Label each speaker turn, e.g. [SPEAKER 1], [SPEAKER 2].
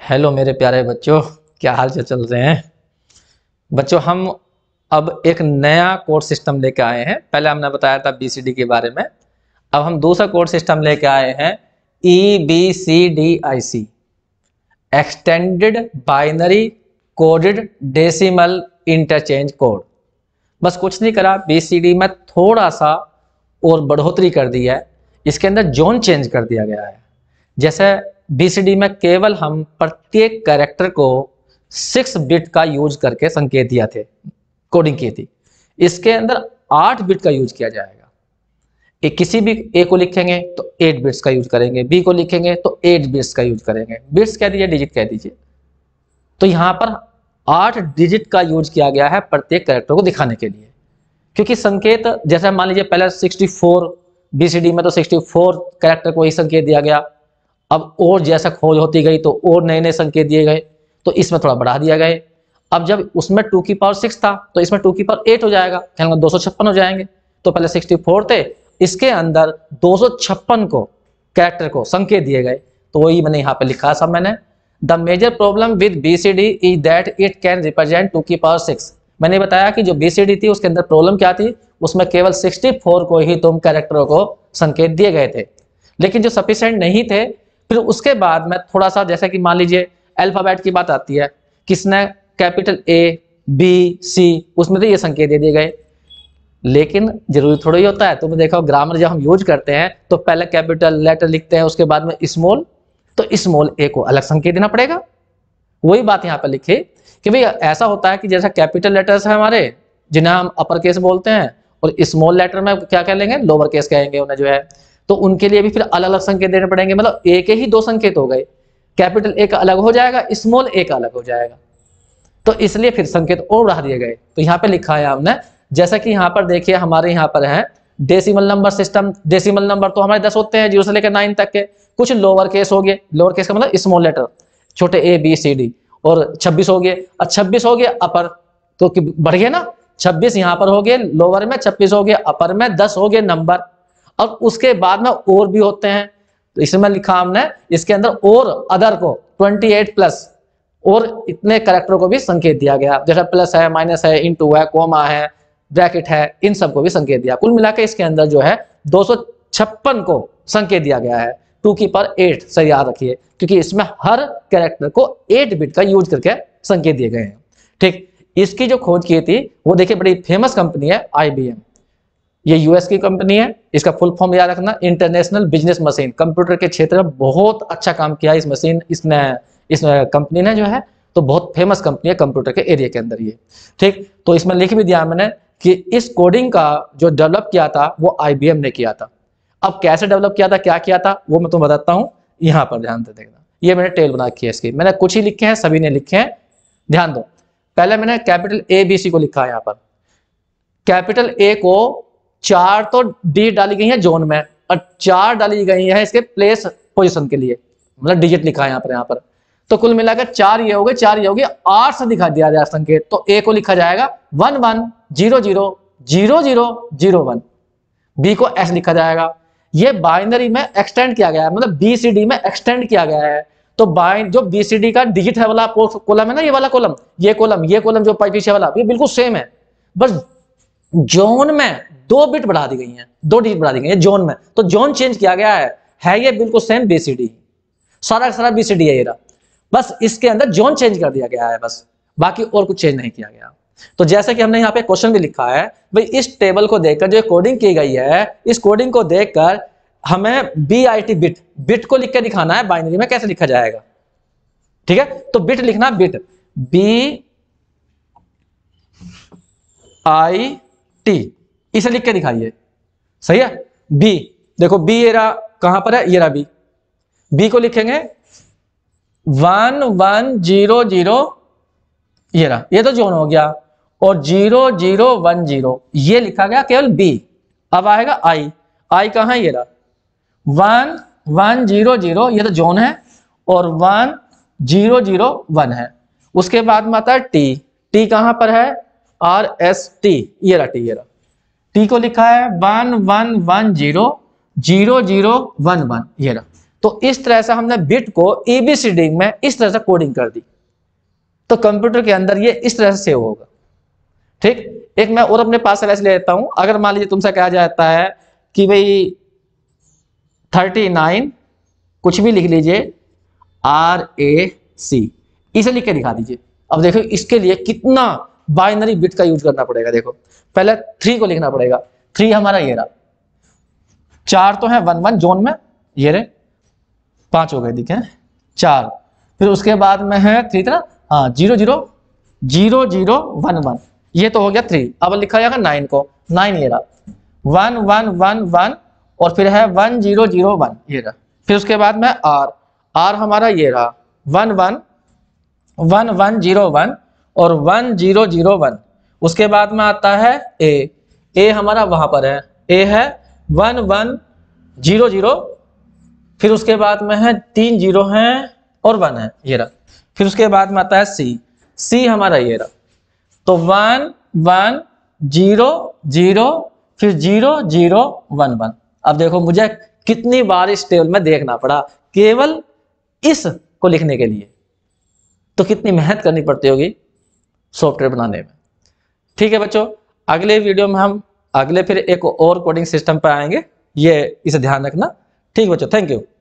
[SPEAKER 1] Hello मेरे प्यारे बच्चों, क्या हाल से चल रहे हैं बच्चों। हम अब एक नया कोड सिस्टम लेके आए हैं। पहले हमने बताया था बीसीडी के बारे में। अब हम दूसरा कोड सिस्टम लेके आए हैं, EBCDIC, extended binary coded decimal interchange code. बस कुछ नहीं करा, बीसीडी में थोड़ा सा और बढ़ोतरी कर दी है। इसके अंदर जोन चेंज कर दिया गया है। जैसे बीसीडी में केवल हम प्रत्येक कैरेक्टर को 6 बिट का यूज करके संकेत दिया थे, कोडिंग की थी। इसके अंदर 8 बिट का यूज किया जाएगा। किसी भी ए को लिखेंगे तो 8 बिट्स का यूज करेंगे, बी को लिखेंगे तो 8 बिट्स का यूज करेंगे। बिट्स कह दीजिए, डिजिट कह दीजिए। तो यहाँ पर 8 डिजिट का यूज किया गया है प्रत्येक कैरेक्टर को दिखाने के लिए। क्योंकि संकेत जैसे मान लीजिए पहले 64 बीसीडी में, तो 64 कैरेक्टर को ही संकेत दिया गया। अब और जैसा खोज होती गई तो और नए नए संकेत दिए गए, तो इसमें थोड़ा बढ़ा दिया गया। अब जब उसमें 2 की पावर 6 था तो इसमें 2 की पावर 8 हो जाएगा, 256 हो जाएंगे। तो पहले 64 थे, इसके अंदर 256 को कैरेक्टर को संकेत दिए गए। तो वही मैंने यहाँ पे लिखा सब मैंने। The major problem with BCD is that it can represent 2 की पावर 6। मैंने बताया कि जो बीसीडी थी उसके अंदर प्रॉब्लम क्या थी, उसमें केवल 64 को ही तुम कैरेक्टरों को संकेत दिए गए थे, लेकिन जो सफिशिएंट नहीं थे। फिर उसके बाद में थोड़ा सा, जैसे कि मान लीजिए अल्फाबेट की बात आती है, किसने कैपिटल A B C, उसमें तो ये संकेत दे दिए गए। लेकिन जरूरी थोड़ा ही होता है। तुमने देखो ग्रामर जब हम यूज करते हैं तो पहले कैपिटल लेटर लिखते हैं, उसके बाद में स्मॉल, तो स्मॉल ए को अलग संकेत देना पड़ेगा। वही बात यहाँ पर लिखी कि भाई ऐसा होता है कि जैसा कैपिटल लेटर्स है हमारे, जिन्हें हम अपर केस बोलते हैं, और स्मॉल लेटर में क्या कह लेंगे, लोअर केस कहेंगे उन्हें जो है। तो उनके लिए भी फिर अलग अलग संकेत देने पड़ेंगे। मतलब ए के ही 2 संकेत हो गए, कैपिटल ए का अलग हो जाएगा, स्मॉल ए का अलग हो जाएगा। तो इसलिए फिर संकेत और बढ़ा दिए गए। तो यहाँ पे लिखा है हमने, जैसा कि यहाँ पर देखिए हमारे यहाँ पर है decimal number system. Decimal number तो हमारे 10 होते हैं, 0 से लेकर 9 तक के। कुछ लोअर केस हो गए, लोअर केस का मतलब स्मॉल लेटर, छोटे A B C D, और 26 हो गए। और 26 हो गए अपर, तो बढ़ गए ना। 26 यहाँ पर हो गए लोअर में, 26 हो गए अपर में, 10 हो गए नंबर। अब उसके बाद में और भी होते हैं, तो इसमें लिखा हमने इसके अंदर और अदर को 28 प्लस और इतने कैरेक्टरों को भी संकेत दिया गया। जैसे प्लस है, माइनस है, इनटू है, कोमा है, ब्रैकेट है, इन सबको भी संकेत दिया। कुल मिलाकर इसके अंदर जो है 256 को संकेत दिया गया है। 2 की पावर 8 से याद रखिए, क्योंकि इसमें हर कैरेक्टर को 8 बिट का यूज करके संकेत दिए गए हैं। ठीक, इसकी जो खोज की थी वो देखिए बड़ी फेमस कंपनी है IBM। ये यूएस की कंपनी है। इसका फुल फॉर्म याद रखना, इंटरनेशनल बिजनेस मशीन। कंप्यूटर के क्षेत्र में बहुत अच्छा काम किया इस कंपनी ने जो है। तो बहुत फेमस कंपनी है कंप्यूटर के एरिया के अंदर ये। ठीक, तो इसमें लिख भी दिया मैंने कि इस कोडिंग का जो डेवलप किया था वो IBM ने किया था। अब कैसे डेवलप किया था, क्या किया था, वो मैं तुम्हें बताता हूँ। यहाँ पर ध्यान से देखना, ये मैंने टेबल बना रखी है इसकी। मैंने कुछ ही लिखे हैं, सभी ने लिखे हैं, ध्यान दो। पहले मैंने कैपिटल ABC को लिखा है। यहाँ पर कैपिटल A को 4 तो डी डाली गई है जोन में, और 4 डाली गई है इसके प्लेस पोजीशन के लिए, मतलब डिजिट लिखा है यहाँ पर। तो कुल मिलाकर 4 ये हो गए, 4 ये हो गए, 8 से दिखा दिया जाए संकेत। तो A को लिखा जाएगा 11000001, B को S लिखा जाएगा। ये बाइनरी में एक्सटेंड किया गया है, मतलब BCD में एक्सटेंड किया गया है। तो जो BCD का डिजिट है वाला कॉलम है ना, ये वाला कॉलम, ये कॉलम जो पीछे वाला, ये बिल्कुल सेम है। बस जोन में 2 बिट बढ़ा दी गई हैं, 2 डिजिट बढ़ा दी गई है जोन में। तो जोन चेंज किया गया है ये बिल्कुल सेम BCD, सारा BCD है ये रहा। बस इसके अंदर जोन चेंज कर दिया गया है, बस बाकी और कुछ चेंज नहीं किया गया। तो जैसे कि हमने यहाँ पे क्वेश्चन भी लिखा है, भाई इस टेबल को देखकर जो कोडिंग की गई है, इस कोडिंग को देखकर हमें BIT बिट को लिख के दिखाना है। बाइनरी में कैसे लिखा जाएगा, ठीक है। तो बिट लिखना, बिट BIT, इसे लिख के दिखाइए, सही है। B देखो, B ये रहा, कहां पर है, ये रहा B को लिखेंगे 1100, ये रहा, ये तो जोन हो गया। और 0010 ये लिखा गया केवल B। अब आएगा I कहां है, ये रहा 1100, ये तो जोन है, और 1001 है। उसके बाद में आता है T कहां पर है, RST, ये रहा T को लिखा है 11100011, ये रहा। तो इस तरह से हमने बिट को ABCD में इस तरह से कोडिंग कर दी, तो कंप्यूटर के अंदर ये इस तरह से सेव होगा। ठीक, एक मैं और अपने पास से वैसे ले लेता हूं। अगर मान लीजिए तुमसे कहा जाता है कि भाई 39 कुछ भी लिख लीजिए RAC, इसे लिख के दिखा दीजिए। अब देखो इसके लिए कितना बाइनरी बिट का यूज करना पड़ेगा। देखो पहले 3 को लिखना पड़ेगा, 3 हमारा ये रहा, 4 तो है 1 1 जोन में, ये रहे 5 हो गए, दिखे 4, फिर उसके बाद में है 3 तरह, हाँ 0 0 0 0 1 1, ये तो हो गया 3। अब लिखा जाएगा 9 को, 9 ये रहा 1 1 1 1 और फिर है 1 0 0 1, ये रहा। फिर उसके बाद में R हमारा ये रहा 1 1 1 1 0 1 और 1 0 0 1। उसके बाद में आता है A हमारा वहां पर है, A है 1 1 0 0, फिर उसके बाद में है 3 0 है और 1 है, ये रहा। फिर उसके बाद में आता है C हमारा ये रहा, तो 1 1 0 0 फिर 0 0 1 1। अब देखो मुझे कितनी बार इस टेबल में देखना पड़ा केवल इस को लिखने के लिए, तो कितनी मेहनत करनी पड़ती होगी सॉफ्टवेयर बनाने में। ठीक है बच्चों, अगले वीडियो में हम अगले फिर एक और कोडिंग सिस्टम पर आएंगे, ये इसे ध्यान रखना। ठीक बच्चों, थैंक यू।